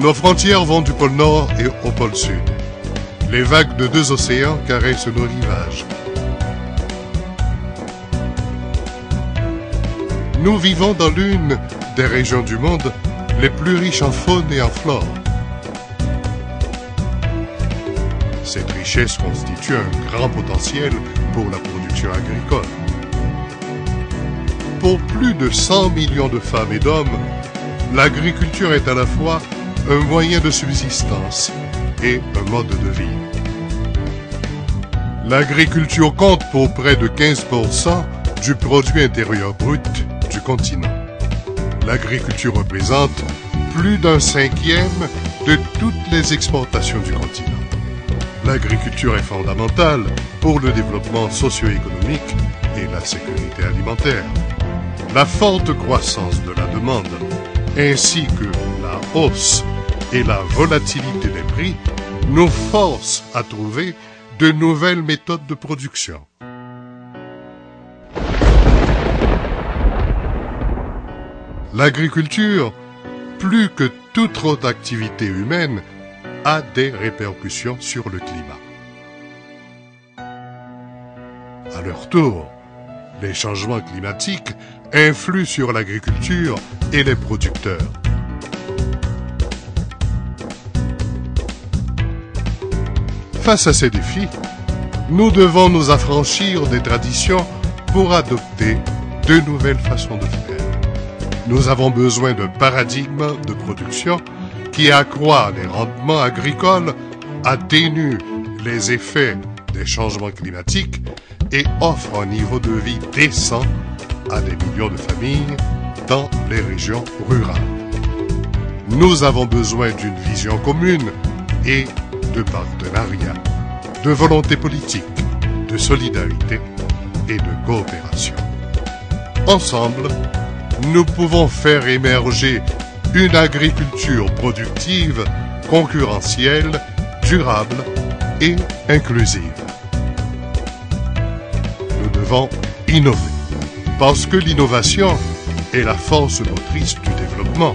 Nos frontières vont du pôle Nord et au pôle Sud. Les vagues de 2 océans caressent nos rivages. Nous vivons dans l'une des régions du monde les plus riches en faune et en flore. Cette richesse constitue un grand potentiel pour la production agricole. Pour plus de 100 millions de femmes et d'hommes, l'agriculture est à la fois un moyen de subsistance et un mode de vie. L'agriculture compte pour près de 15% du produit intérieur brut du continent. L'agriculture représente plus d'1/5 de toutes les exportations du continent. L'agriculture est fondamentale pour le développement socio-économique et la sécurité alimentaire. La forte croissance de la demande, ainsi que la hausse et la volatilité des prix, nous forcent à trouver de nouvelles méthodes de production. L'agriculture, plus que toute autre activité humaine, a des répercussions sur le climat. À leur tour, les changements climatiques influent sur l'agriculture et les producteurs. Face à ces défis, nous devons nous affranchir des traditions pour adopter de nouvelles façons de faire. Nous avons besoin d'un paradigme de production qui accroît les rendements agricoles, atténue les effets des changements climatiques et offre un niveau de vie décent à des millions de familles dans les régions rurales. Nous avons besoin d'une vision commune et de partenariat, de volonté politique, de solidarité et de coopération. Ensemble, nous pouvons faire émerger une agriculture productive, concurrentielle, durable et inclusive. Nous devons innover, parce que l'innovation est la force motrice du développement.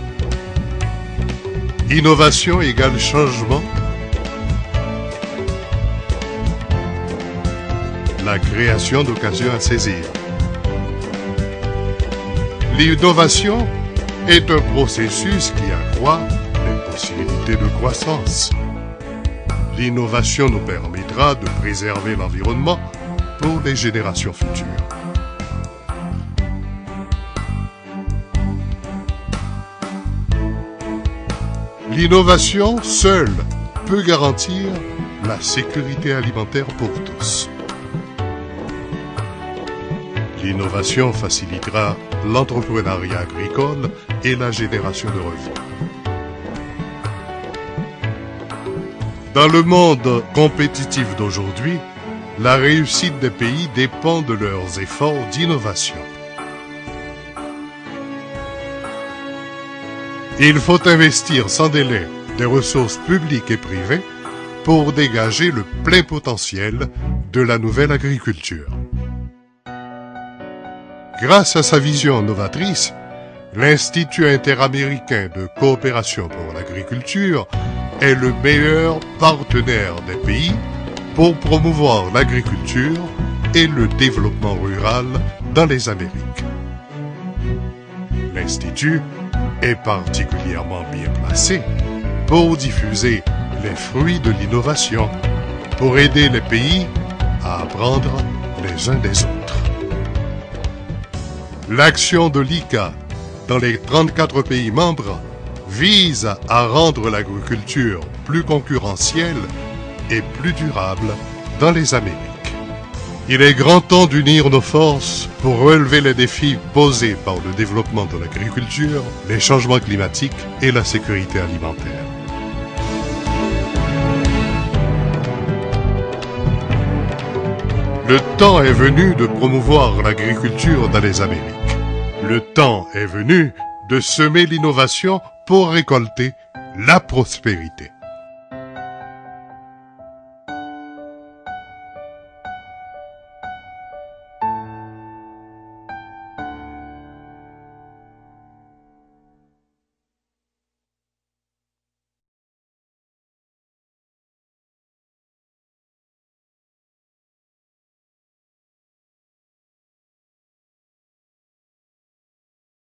Innovation égale changement. La création d'occasions à saisir. L'innovation est un processus qui accroît les possibilités de croissance. L'innovation nous permettra de préserver l'environnement pour les générations futures. L'innovation seule peut garantir la sécurité alimentaire pour tous. L'innovation facilitera l'entrepreneuriat agricole et la génération de revenus. Dans le monde compétitif d'aujourd'hui, la réussite des pays dépend de leurs efforts d'innovation. Il faut investir sans délai des ressources publiques et privées pour dégager le plein potentiel de la nouvelle agriculture. Grâce à sa vision novatrice, l'Institut interaméricain de coopération pour l'agriculture est le meilleur partenaire des pays pour promouvoir l'agriculture et le développement rural dans les Amériques. L'Institut est particulièrement bien placé pour diffuser les fruits de l'innovation, pour aider les pays à apprendre les uns des autres. L'action de l'ICA dans les 34 pays membres vise à rendre l'agriculture plus concurrentielle et plus durable dans les Amériques. Il est grand temps d'unir nos forces pour relever les défis posés par le développement de l'agriculture, les changements climatiques et la sécurité alimentaire. Le temps est venu de promouvoir l'agriculture dans les Amériques. Le temps est venu de semer l'innovation pour récolter la prospérité.